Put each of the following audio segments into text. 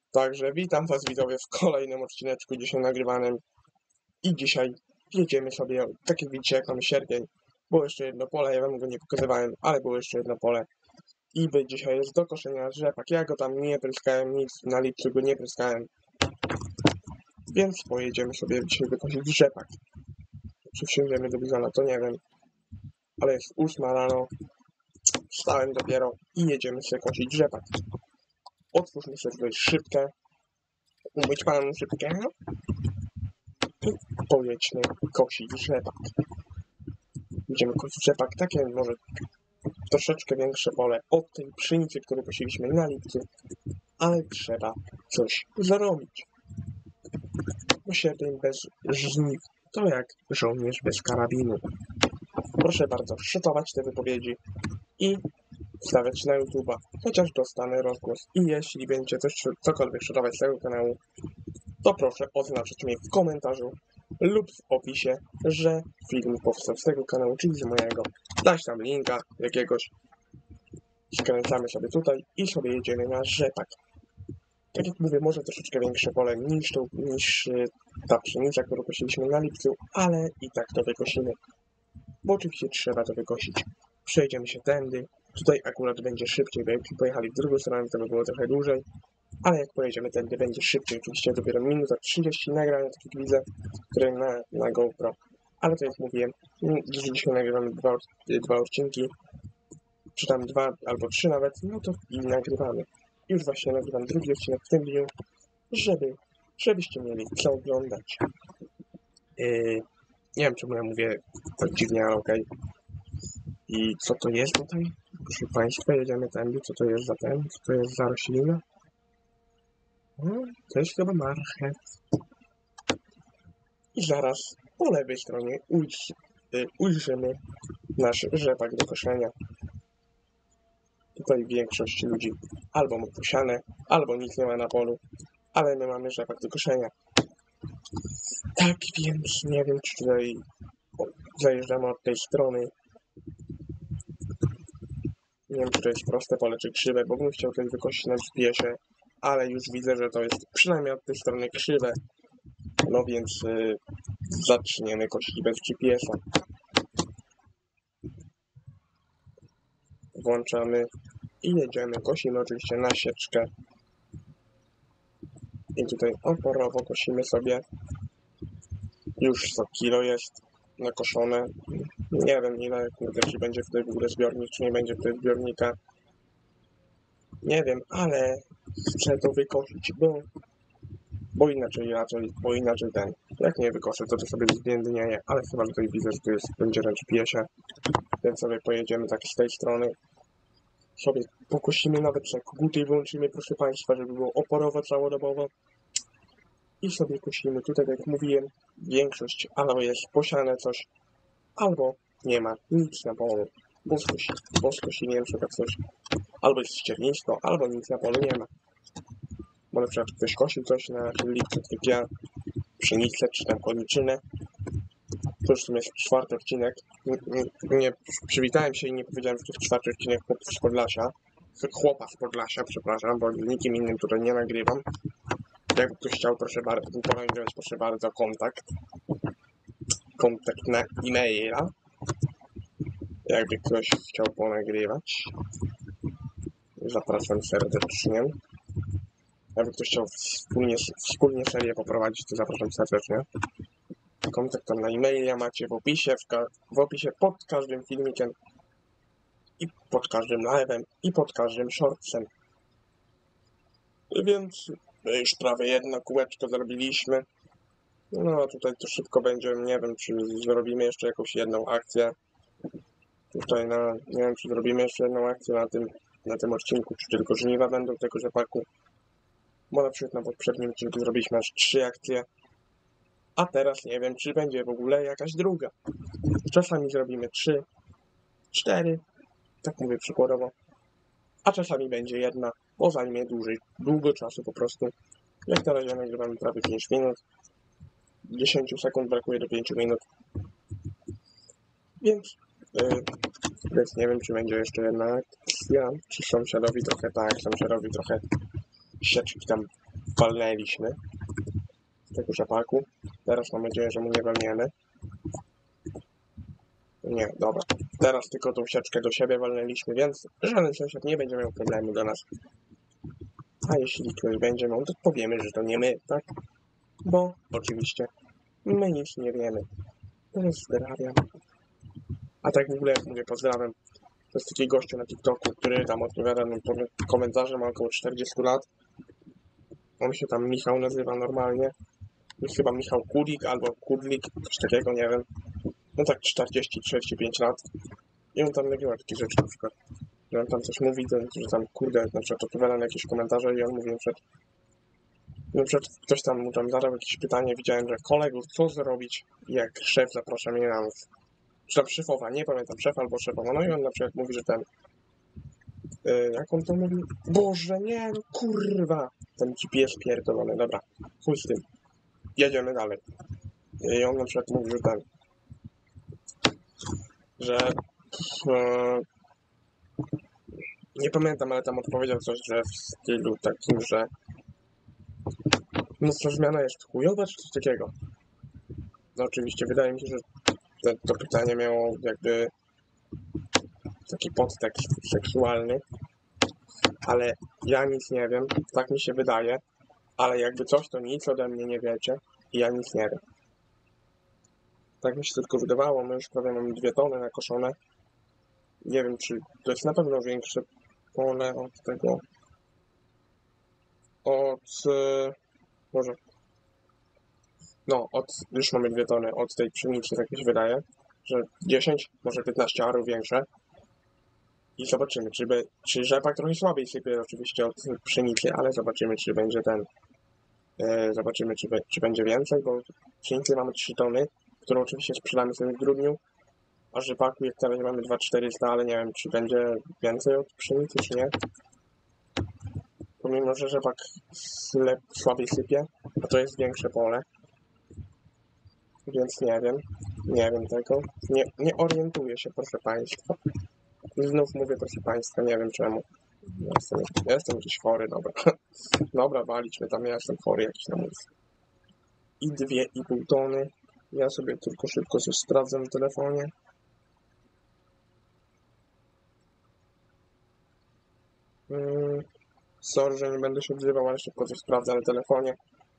Także witam was widzowie w kolejnym odcineczku dzisiaj nagrywanym i dzisiaj jedziemy sobie, tak jak widzicie, jak mamy sierpień. Było jeszcze jedno pole, ja wam go nie pokazywałem, ale było jeszcze jedno pole i dzisiaj jest do koszenia rzepak. Ja go tam nie pryskałem, nic na lipcu go nie pryskałem, więc pojedziemy sobie dzisiaj wykosić rzepak. Czy wsiądziemy do bizona, to nie wiem, ale jest 8 rano, wstałem dopiero i jedziemy sobie kosić rzepak. Otwórzmy sobie tutaj szybkę, umyć panu szybkę i pojedźmy kosić rzepak. Będziemy kosić rzepak, takie może troszeczkę większe pole od tej pszenicy, którą kosiliśmy na lipcu, ale trzeba coś zarobić. Bo sierpień bez żniw to jak żołnierz bez karabinu. Proszę bardzo szytować te wypowiedzi i wstawiać na YouTube'a, chociaż dostanę rozgłos. I jeśli będziecie cokolwiek szytować z tego kanału, to proszę oznaczyć mnie w komentarzu lub w opisie, że film powstał z tego kanału, czyli z mojego. Dać tam linka jakiegoś. Skręcamy sobie tutaj i sobie jedziemy na rzepak. Tak jak mówię, może troszeczkę większe pole niż ta pszenica, którą kosiliśmy na lipcu, ale i tak to wykosimy. Bo oczywiście trzeba to wykosić. Przejdziemy się tędy. Tutaj akurat będzie szybciej, bo jakbyśmy pojechali w drugą stronę, to by było trochę dłużej. Ale jak pojedziemy tędy, będzie szybciej. Oczywiście dopiero minuta 30 nagrania, tak jak widzę, które na GoPro. Ale tak jak mówiłem, dzisiaj nagrywamy dwa odcinki, czy tam 2 albo 3 nawet, no to i nagrywamy. Już właśnie nagrywam drugi odcinek w tym dniu, żebyście mieli co oglądać. Nie wiem, czemu ja mówię tak dziwnie, ale okej. I co to jest tutaj? Proszę Państwa, jedziemy tędy. Co to jest za ten? Co to jest za roślina? To jest chyba marchew. I zaraz po lewej stronie ujrzymy nasz rzepak do koszenia. Tutaj większość ludzi albo ma posiane, albo nic nie ma na polu, ale my mamy rzepak do koszenia. Tak więc nie wiem, czy tutaj zajeżdżamy od tej strony. Nie wiem, czy to jest proste pole, czy krzywe, bo bym chciał tutaj wykosić na GPS-ie, ale już widzę, że to jest przynajmniej od tej strony krzywe. No więc zaczniemy kosić bez GPS-a. Włączamy i jedziemy. Kosimy oczywiście na sieczkę. I tutaj oporowo kosimy sobie. Już 100 kilo jest nakoszone. Nie wiem ile, kurde, czy będzie tutaj w ogóle zbiornik, czy nie będzie tutaj zbiornika. Nie wiem, ale chcę to wykosić, bo inaczej ten. Jak nie wykoszę, to sobie zbiędnieje, ale chyba tutaj widzę, że tu będzie na GPS-ie, więc sobie pojedziemy tak z tej strony. Sobie pokosimy, nawet jak koguty włączymy, proszę Państwa, żeby było oporowo całodobowo. I sobie kosimy. Tutaj, jak mówiłem, większość albo jest posiane coś, albo nie ma nic na polu. Bo skosili na przykład coś, albo jest ściernisko, albo nic na polu nie ma. Bo na przykład ktoś kosił coś na lipcu, tak jak ja, pszenicę czy tam koniczynę. To już w sumie jest 4. odcinek. Nie przywitałem się i nie powiedziałem, że to jest 4. odcinek chłopa z Podlasia, przepraszam, bo nikim innym tutaj nie nagrywam. Jakby ktoś chciał, proszę bardzo, kontakt na e-maila. Jakby ktoś chciał ponagrywać, zapraszam serdecznie. Jakby ktoś chciał wspólnie serię poprowadzić, to zapraszam serdecznie. Kontakt tam na e-mailia macie w opisie pod każdym filmikiem i pod każdym live'em i pod każdym shortsem. Więc już prawie jedno kółeczko zrobiliśmy. No tutaj to szybko będzie, nie wiem, czy zrobimy jeszcze jakąś jedną akcję. Tutaj nie wiem, czy zrobimy jeszcze jedną akcję na tym odcinku, czy tylko żniwa będą tego rzepaku. Bo na przykład na poprzednim odcinku zrobiliśmy aż 3 akcje. A teraz nie wiem, czy będzie w ogóle jakaś druga. Czasami zrobimy 3, 4, tak mówię przykładowo. A czasami będzie jedna, bo zajmie długo czasu po prostu. Jak na razie nagrywamy prawie 5 minut. 10 sekund brakuje do 5 minut. Więc nie wiem, czy będzie jeszcze jedna akcja, czy sąsiadowi trochę sieczki tam walnęliśmy z tego rzepaku. Teraz mam nadzieję, że mu nie walniemy. Nie, dobra. Teraz tylko tą sieczkę do siebie walnęliśmy, więc żaden sąsiad nie będzie miał problemu do nas. A jeśli ktoś będzie miał, to powiemy, że to nie my, tak? Bo oczywiście my nic nie wiemy. Pozdrawiam. A tak w ogóle, jak mówię, pozdrawiam. To jest taki gościu na TikToku, który tam odpowiada na komentarze, ma około 40 lat. On się tam Michał nazywa normalnie. Jest chyba Michał Kulik albo Kudlik, coś takiego, nie wiem. No tak 40-45 lat. I on tam nagrywa takie rzeczy na przykład. Że on tam coś mówi, że tam kurde, na przykład odpowiada na jakieś komentarze i on mówi na przykład ktoś tam mu tam zadał jakieś pytanie, widziałem, że kolegów, co zrobić, jak szef zaprasza mnie na noc. Czy tam szefowa, nie pamiętam, szef albo szefowa. No i on na przykład mówi, że ten... jak on to mówi? Boże, nie, no kurwa! Ten GPS pierdolony, dobra, chuj z tym. Jedziemy dalej. I on na przykład mówi, że ten... że... nie pamiętam, ale tam odpowiedział coś, że w stylu takim, że... no co, zmiana jest chujowa, czy coś takiego? No oczywiście, wydaje mi się, że to pytanie miało jakby taki podtekst seksualny, ale ja nic nie wiem, tak mi się wydaje, ale jakby coś, to nic ode mnie nie wiecie i ja nic nie wiem. Tak mi się tylko wydawało, my już prawie mamy 2 tony nakoszone. Nie wiem, czy to jest na pewno większe pole od tego, może, no, już mamy 2 tony od tej pszenicy, tak mi się wydaje, że 10, może 15 arów większe. I zobaczymy, czy rzepak trochę słabiej sypie oczywiście od pszenicy, ale zobaczymy, czy będzie zobaczymy, czy będzie więcej, bo pszenicy mamy 3 tony, którą oczywiście sprzedamy sobie w grudniu, a rzepaku jak teraz mamy 2400, ale nie wiem, czy będzie więcej od pszenicy, czy nie. Pomimo, że rzepak słabiej sypie, a to jest większe pole, więc nie wiem tego, nie orientuję się, proszę Państwa. Znów mówię, proszę Państwa, nie wiem czemu. Jestem jakiś chory, dobra. Dobra, walić mnie tam, ja jestem chory jakiś na mózg. I 2,5 tony. Ja sobie tylko szybko coś sprawdzę na telefonie. Sorry, że nie będę się odzywał, ale szybko coś sprawdzę na telefonie.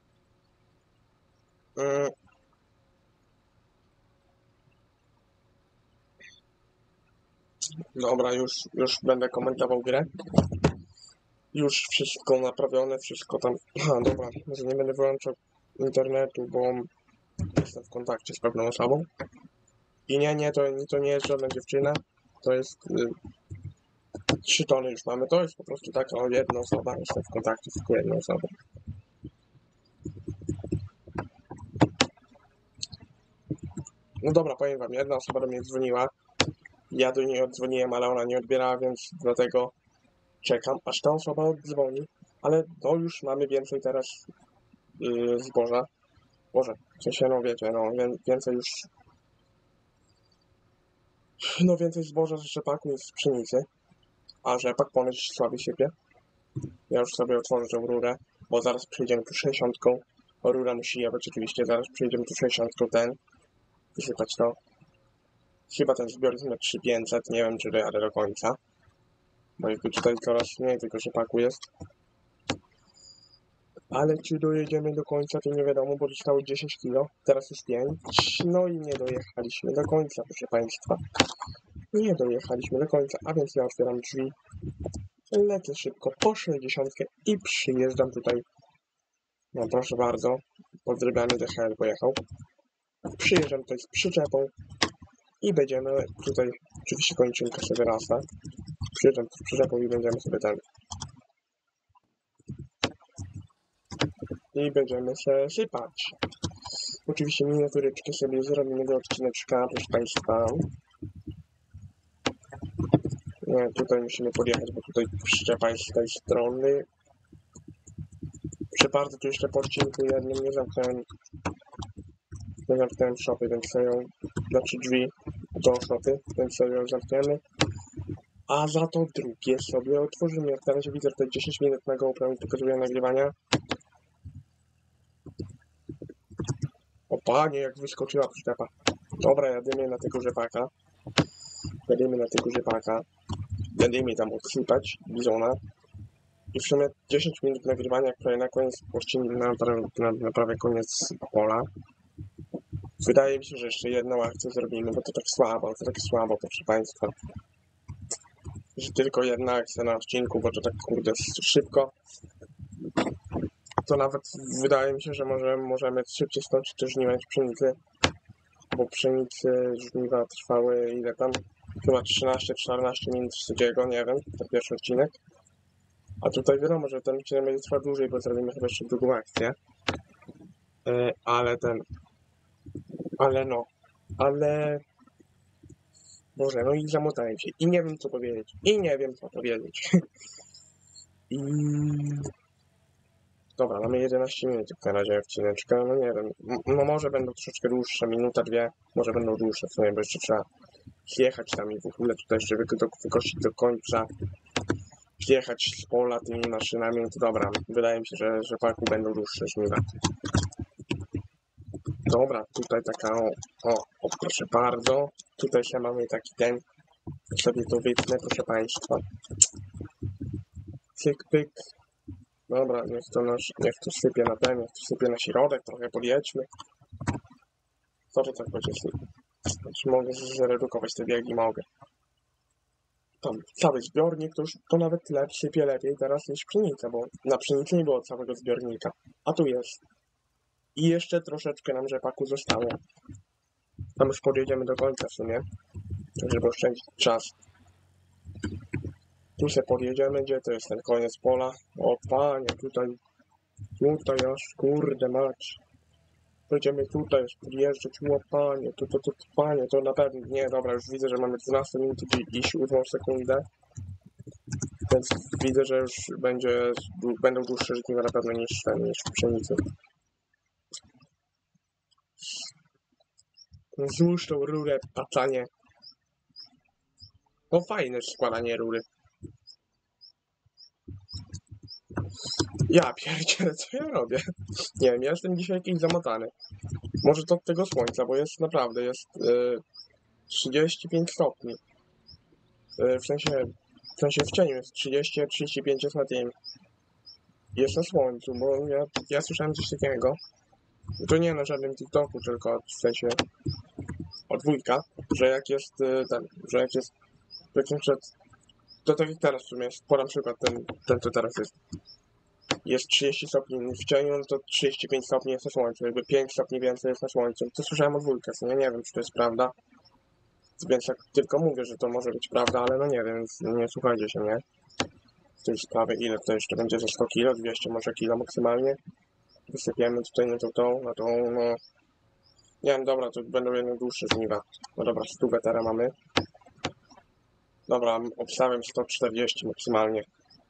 Dobra, już będę komentował grę. Już wszystko naprawione, wszystko tam... Aha, dobra, może nie będę wyłączał internetu, bo jestem w kontakcie z pewną osobą. I to nie jest żadna dziewczyna, to jest 3 tony już mamy, to jest po prostu taka jedna osoba, jestem w kontakcie z tylko jedną osobą. No dobra, powiem wam, jedna osoba do mnie dzwoniła, ja do niej oddzwoniłem, ale ona nie odbierała, więc dlatego czekam, aż ta osoba oddzwoni, ale no już mamy więcej teraz zboża. Boże, w sensie, no wiecie, no więcej już... No więcej zboża z rzepaku niż z pszenicy, a rzepak ponoć słabiej sypie. Ja już sobie otworzę tę rurę, bo zaraz przyjdziemy tu 60. Rura musi jechać oczywiście, zaraz przyjdziemy tu 60 wysypać to. Chyba ten zbiornik na 3500, nie wiem czy dojadę do końca. Bo jakby tutaj coraz mniej tego rzepaku jest. Ale czy dojedziemy do końca, to nie wiadomo, bo zostało 10 kg, teraz jest 5. No i nie dojechaliśmy do końca, proszę Państwa. Nie dojechaliśmy do końca, a więc ja otwieram drzwi. Lecę szybko po 60 i przyjeżdżam tutaj. No proszę bardzo, pozdrawiamy, DHL pojechał. Przyjeżdżam tutaj z przyczepą i będziemy tutaj, oczywiście kończynka sobie rasta. Przyjeżdżam z przyczepą i będziemy sobie i będziemy się sypać. Oczywiście miniaturyczkę sobie zrobimy do odcineczka, proszę Państwa. Nie, tutaj musimy podjechać, bo tutaj przyczepa jest z tej strony. Przeparty tu jeszcze po odcinku jednym nie zamknąłem szopy, więc sobie ją, znaczy drzwi do szopy, więc sobie ją zamkniemy. A za to drugie sobie otworzymy. Jak na razie widzę, że tutaj 10 minut na GoPro mi pokazuje nagrywania. panie, jak wyskoczyła przyczepa. Dobra, jadymy na tego rzepaka. Jadymy tam odsypać bizona. I w sumie 10 minut nagrywania, które na koniec na prawie koniec pola. Wydaje mi się, że jeszcze jedną akcję zrobimy, bo to tak słabo, proszę Państwa. Że tylko jedna akcja na odcinku, bo to tak kurde szybko. To nawet wydaje mi się, że możemy szybciej skończyć te żniwa niż pszenicy. Bo pszenicy żniwa trwały ile tam? Chyba 13-14 minut sędziego, nie wiem, ten pierwszy odcinek. A tutaj wiadomo, że ten odcinek będzie trwał dłużej, bo zrobimy chyba jeszcze drugą akcję. Ale Boże, no i zamotałem się. I nie wiem co powiedzieć. I dobra, mamy 11 minut na razie odcineczka, no nie wiem. No może będą troszeczkę dłuższe, minuta, dwie, może będą dłuższe w sumie, bo jeszcze trzeba jechać tam i w ogóle tutaj jeszcze wykosić do końca. Jechać z pola tymi maszynami, no to dobra, wydaje mi się, że parku będą dłuższe żniwa. Dobra, tutaj taka, o, proszę bardzo, tutaj się mamy taki ten, sobie to wytnę, proszę Państwa. Cyk, pyk. Dobra, niech to sypie na ten, niech to sypie na środek, trochę podjedźmy. Co to tak będzie sypie? Znaczy mogę zredukować te biegi, mogę. Tam cały zbiornik to nawet sypie lepiej teraz niż pszenica, bo na pszenicy nie było całego zbiornika, a tu jest. I jeszcze troszeczkę nam rzepaku zostało. Tam już podjedziemy do końca w sumie, żeby oszczędzić czas. Tu się podjedziemy, gdzie to jest ten koniec pola. O panie, tutaj aż kurde mać. Będziemy tutaj już podjeżdżać, o panie, panie, to na pewno, nie, dobra, już widzę, że mamy 12 minut i 7 sekundę. Więc widzę, że już będą dłuższe żniwa na pewno niż w pszenicy. Złóż tą rurę, pacanie. No fajne składanie rury. Ja pierdzielę, co ja robię? Nie wiem, ja jestem dzisiaj jakiś zamotany. Może to od tego słońca, bo jest naprawdę, jest 35 stopni. W sensie w cieniu jest 30-35 jest na tym. Jest na słońcu, bo ja słyszałem coś takiego. To nie na żadnym TikToku, tylko w sensie od wujka, że jak jest to tak jak teraz w sumie jest, podam przykład ten co teraz jest 30 stopni w cieniu, no to 35 stopni jest na słońcu, jakby 5 stopni więcej jest na słońcu. To słyszałem od wujka, nie wiem czy to jest prawda, więc jak tylko mówię, że to może być prawda, ale no nie wiem, więc nie słuchajcie się, nie? W tej sprawie, ile to jeszcze będzie za 100 kilo, 200 może kilo maksymalnie. Wysypiemy tutaj na to, no... Nie wiem, dobra, to będą jednak dłuższe żniwa. No dobra, 100 teraz mamy. Dobra, obstawiam 140 maksymalnie.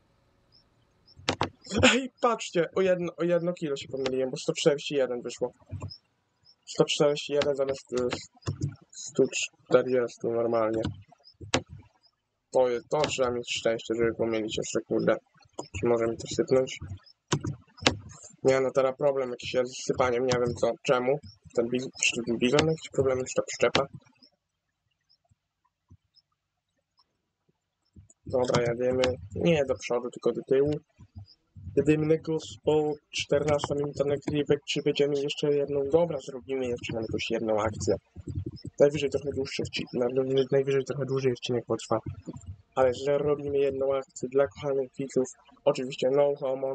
Ej, patrzcie, o jedno kilo się pomyliłem, bo 141 wyszło. 141 zamiast 140 normalnie. To trzeba mieć szczęście, żeby pomylić jeszcze, kurde. Czy może mi to sypnąć? Nie, no teraz problem jakiś jest z sypaniem, nie wiem co, czemu. Ten bizon, jakiś problem, już ta przyczepa. Dobra, jadymy. Nie do przodu, tylko do tyłu. Jedymy po 14 minuta nagrywek, czy będziemy jeszcze jedną? Dobra, zrobimy jeszcze na jakąś jedną akcję. Najwyżej trochę dłużej odcinek potrwa. Ale że robimy jedną akcję dla kochanych widzów. Oczywiście no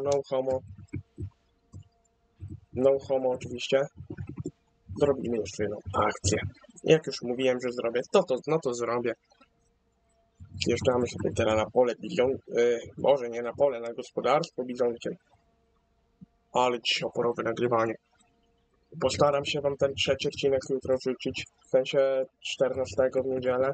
homo oczywiście. Zrobimy jeszcze jedną akcję. Jak już mówiłem, że zrobię, to zrobię. Wjeżdżamy sobie teraz na pole może nie na pole, na gospodarstwo bizonkiem. Ale dzisiaj oporowe nagrywanie. Postaram się wam ten trzeci odcinek jutro wrzucić, w sensie 14 w niedzielę.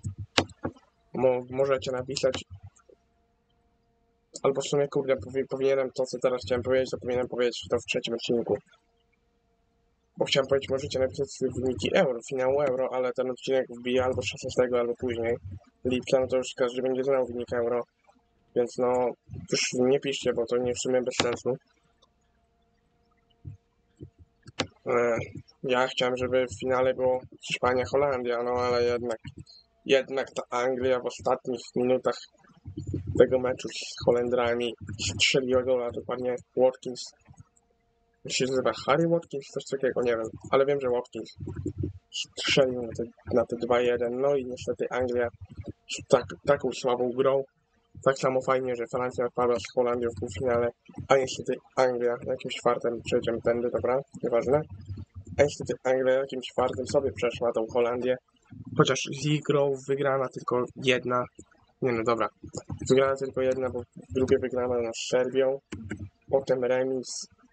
Możecie napisać, albo w sumie kurde, powinienem to co teraz chciałem powiedzieć, to powinienem powiedzieć to w trzecim odcinku. Bo chciałem powiedzieć, możecie napisać wyniki finału euro, ale ten odcinek wbije albo 16 albo później lipca, no to już każdy będzie znał wynik euro. Więc no, już nie piszcie, bo to nie w sumie bez sensu. Ja chciałem, żeby w finale było Hiszpania-Holandia, no ale jednak ta Anglia w ostatnich minutach tego meczu z Holendrami strzeliła gola, dokładnie Watkins. Się nazywa Harry Watkins, coś takiego, nie wiem, ale wiem, że Watkins strzelił na te 2-1, no i niestety Anglia taką słabą grą. Tak samo fajnie, że Francja odpadła z Holandią w półfinale, a niestety Anglia jakimś fartem, przejdziemy tędy, dobra, nieważne. A niestety Anglia jakimś fartem sobie przeszła tą Holandię, chociaż z ich grą wygrana tylko jedna, nie no dobra, wygrana tylko jedna, bo drugie wygrana z Serbią, potem remis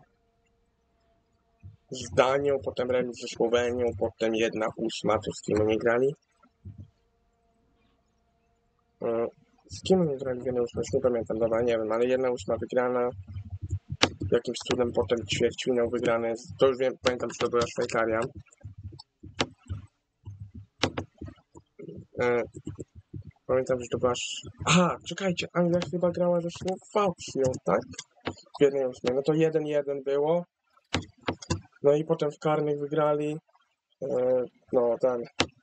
z Danią, potem remis ze Słowenią, potem 1/8, to z kim oni grali? Z kim oni grali w 1/8? Nie pamiętam, dobra, nie wiem, ale 1/8 wygrana, jakimś cudem potem ćwierćfinał wygrany, to już wiem, pamiętam, że to była Szwajcaria. Pamiętam, że to była... Aha, czekajcie, Anglia chyba grała ze Słowacją, tak? W 1/8, no to 1-1 było. No i potem w karnych wygrali. No ten...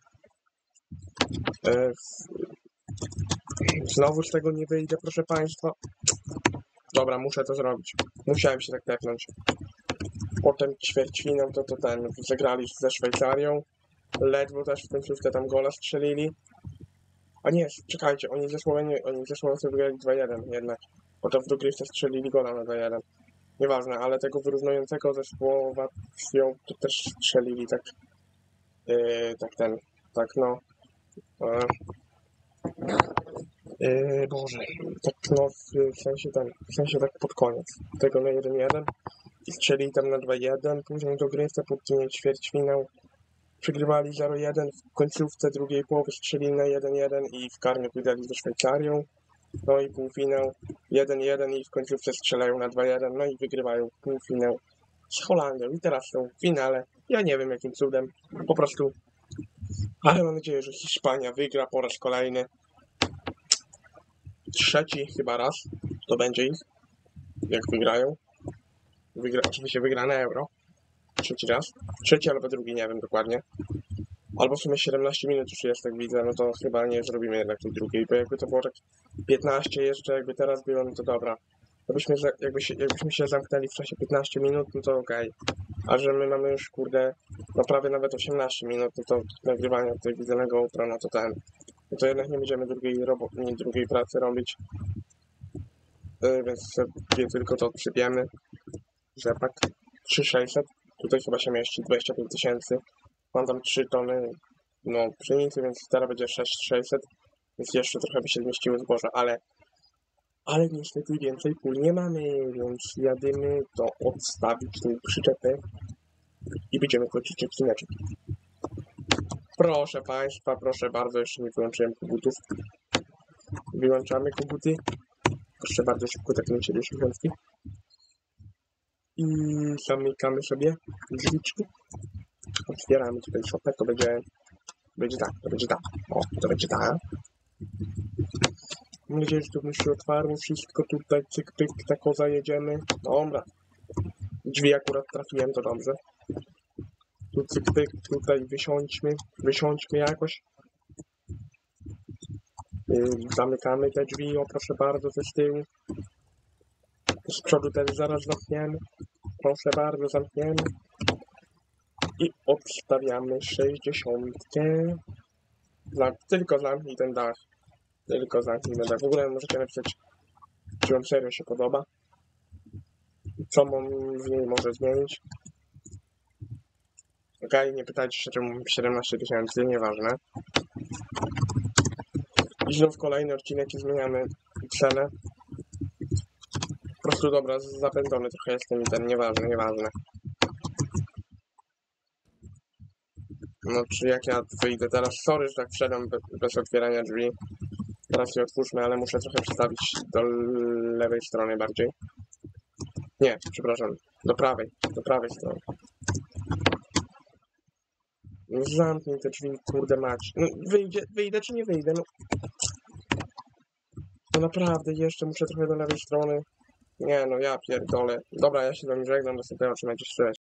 Znowu z tego nie wyjdę, proszę Państwa. Dobra, muszę to zrobić. Musiałem się tak tepnąć. Potem ćwierćfinał to ten... Zagrali ze Szwajcarią. Ledwo też w końcówce tam gola strzelili. A nie, czekajcie, oni ze Słowacją wygrali 2-1 jednak. Potem w dogrywce strzelili gola na 2-1. Nieważne, ale tego wyrównującego ze Słowacją to też strzelili tak... no... Boże, tak no w sensie tak pod koniec tego na 1-1 i strzelili tam na 2-1, później dogrywce, później ćwierćfinał przegrywali 0-1, w końcówce drugiej połowy strzelili na 1-1 i w karnych wygrali ze Szwajcarią, no i półfinał 1-1 i w końcówce strzelają na 2-1, no i wygrywają półfinał z Holandią i teraz są w finale, ja nie wiem jakim cudem, po prostu, ale mam nadzieję, że Hiszpania wygra po raz kolejny. Trzeci chyba raz to będzie ich, jak wygrają. Oczywiście wygra na Euro. Trzeci raz. Trzeci albo drugi, nie wiem dokładnie. Albo w sumie 17 minut już jest, jak widzę, no to chyba nie zrobimy jednak tej drugiej, bo jakby to było tak 15 jeszcze, jakby teraz było, no to dobra. Jakbyśmy się zamknęli w czasie 15 minut, no to okej. A że my mamy już, kurde, no prawie nawet 18 minut, no to nagrywania tutaj widzonego GoPro, no to no to jednak nie będziemy drugiej pracy robić. Więc sobie tylko to przypiemy. Rzepak 3600. Tutaj chyba się mieści 25 000. Mam tam 3 tony pszenicy, więc teraz będzie 6600. Więc jeszcze trochę by się zmieściło zboża, ale niestety więcej pól nie mamy, więc jadymy to odstawić tą przyczepę i będziemy kończyć odcineczek. Proszę Państwa, proszę bardzo, jeszcze nie wyłączyłem kogutów. Wyłączamy koguty. Proszę bardzo, szybko taknięcie do 60. I zamykamy sobie drzwiczki. Otwieramy tutaj szopę, to będzie tak. O, to będzie tak. Mam nadzieję, że to mi się otwarło wszystko tutaj, cyk, pyk, tako zajedziemy. Dobra. Drzwi akurat trafiłem, to dobrze. Tu cyk, pyk, tutaj wysiądźmy jakoś. Zamykamy te drzwi, o proszę bardzo, ze z tyłu. Z przodu też zaraz zamkniemy. Proszę bardzo, zamkniemy. I odstawiamy 60. Tylko zamknij ten dach. Tylko zamknij ten dach. W ogóle możecie napisać, czy wam serio się podoba. Co w niej może zmienić. Okej, nie pytajcie się, czemu 17 000, nieważne. I znów kolejny odcinek i zmieniamy cenę. Po prostu dobra, zapędzony trochę jestem i ten, nieważne. No, czy jak ja wyjdę teraz, sorry, że tak wszedłem bez otwierania drzwi. Teraz je otwórzmy, ale muszę trochę przestawić do lewej strony bardziej. Nie, przepraszam, do prawej strony. No zamknij te drzwi, kurde mać. No wyjdę czy nie wyjdę, no. No naprawdę, jeszcze muszę trochę do lewej strony. Nie no, ja pierdolę. Dobra, ja się z wami żegnam, do następnego, trzymajcie się.